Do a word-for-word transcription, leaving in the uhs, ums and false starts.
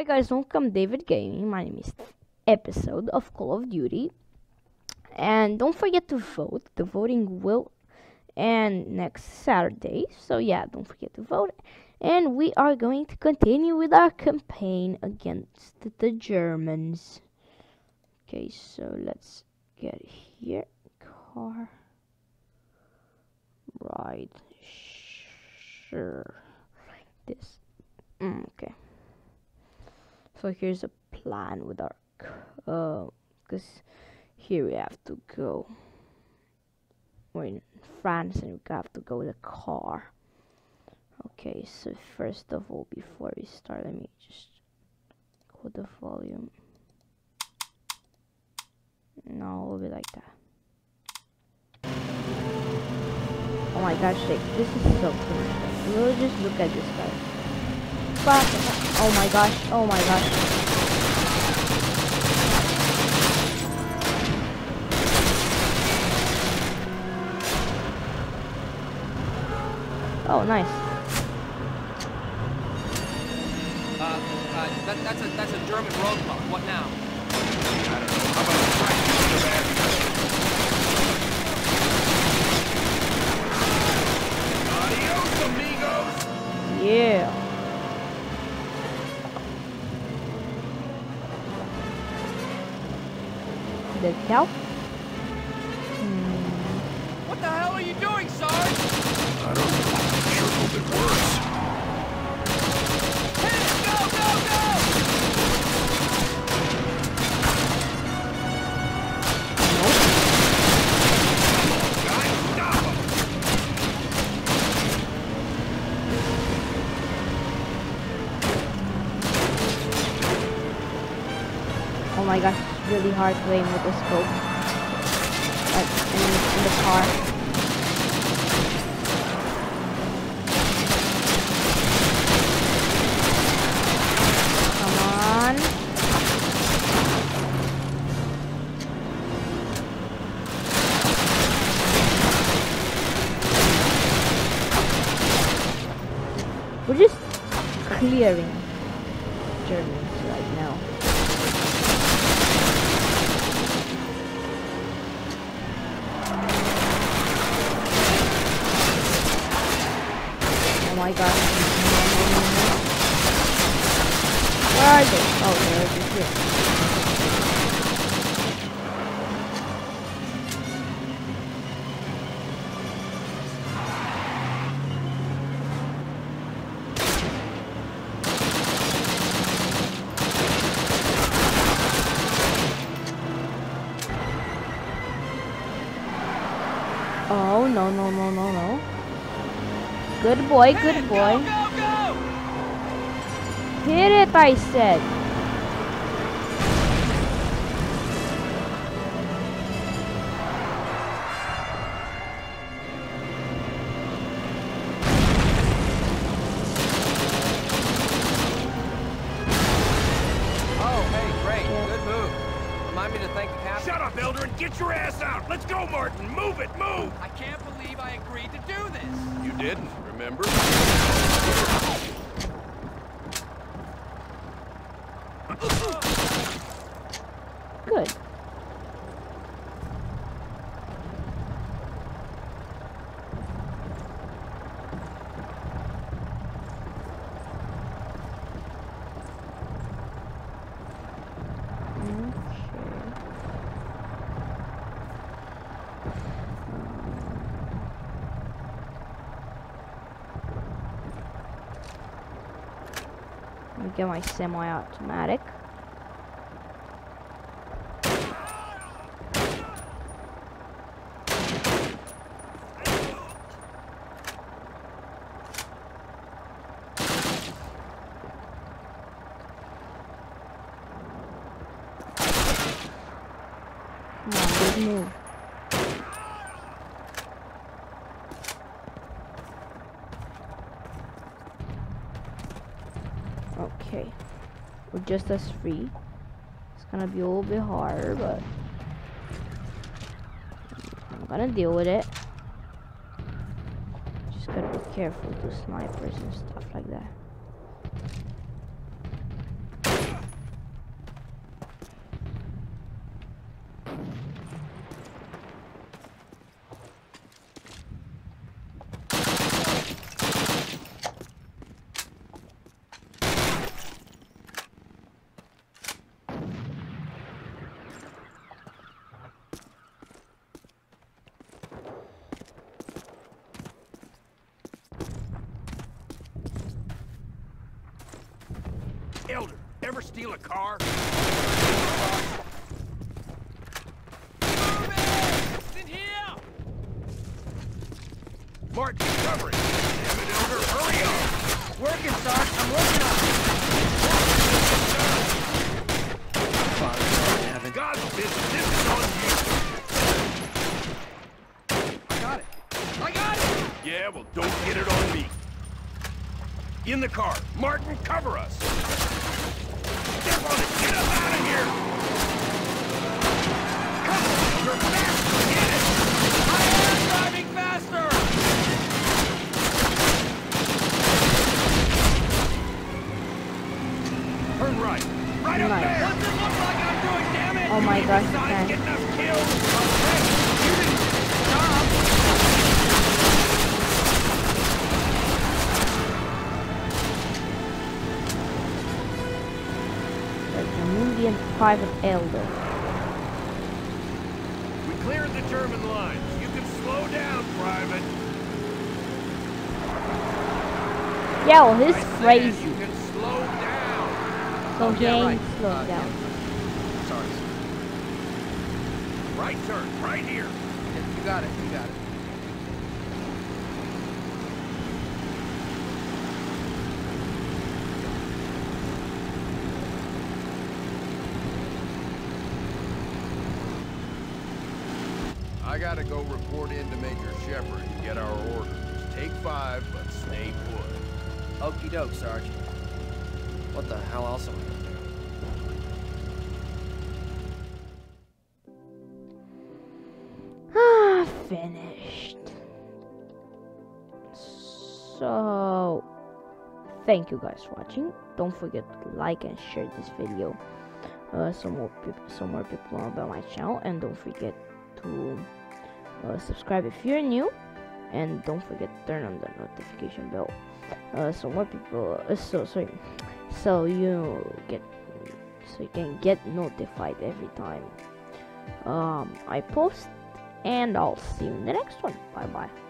guys, welcome David Gaming. My name is episode of Call of Duty. And don't forget to vote. The voting will end next Saturday. So yeah, don't forget to vote. And we are going to continue with our campaign against the Germans. Okay, so let's get here. Car. Right. Sure. Like this. Mm, okay. So here's a plan with our, uh, because here we have to go. We're in France and we have to go with a car. Okay, so first of all, before we start, let me just go the volume. No, it'll be like that. Oh my gosh, like, this is so cool. We'll just look at this guy. Oh my gosh, oh my gosh. Oh, nice. Uh, uh, that, that's a that's a German roadblock. What now? I don't know. How about a track? Adios, amigos. Yeah. The cow. Hmm. What the hell are you doing, Sarge? I don't know. Sure hope it works. Hit it! Go, go, go! Guys, stop him! Oh my gosh, it's really hard playing with the scope. Like in, in the car. We're just clearing Germans right now. Oh my god. Where are they? Oh, they're over here. Oh, no, no, no, no, no. Good boy, good boy. Go, go, go! Hit it, I said. Oh, hey, great. Good move. Remind me to thank the captain. Shut up, Eldrin! Get your ass out! Let's go, Martin! Move it! Move! I can't believe I agreed to do this. You didn't, remember? Good. Let me get my semi-automatic. Come on, good move. Okay, we're just as free. It's gonna be a little bit harder, but I'm gonna deal with it. Just gotta be careful with snipers and stuff like that. Ever steal a car? It's in here! Martin, cover it! Damn it, Elder, hurry up! Working, Sarge. I'm working on it. Father, heaven. God's business, this is on you! I got it. I got it! Yeah, well, don't get it on me. In the car. Martin, cover us! Step on it! Get us out of here! Come on, you're faster! Get it! I am driving faster! Turn right. Right up Nice. there! What's it look like I'm doing, damn it? Oh my You gosh, decide man. getting us killed! Okay, you didn't stop. Like a million private elder. We cleared the German lines. You can slow down, Private. Yeah, well, he's I said crazy. you can slow down. So Oh, he yeah, ain't right. slowed Uh, down. yeah. Sorry. Right turn, right here. Yeah, you got it. You got it. I gotta go report in to Major Shepard and get our orders. Take five, but stay put. Okie doke, Sarge. What the hell else am I gonna do? Ah, finished. So, thank you guys for watching. Don't forget to like and share this video. Uh, so more people, so more people know about my channel, and don't forget to uh, subscribe if you're new, and don't forget to turn on the notification bell. Uh, so more people, uh, so sorry, so you get, so you can get notified every time um I post. And I'll see you in the next one. Bye bye.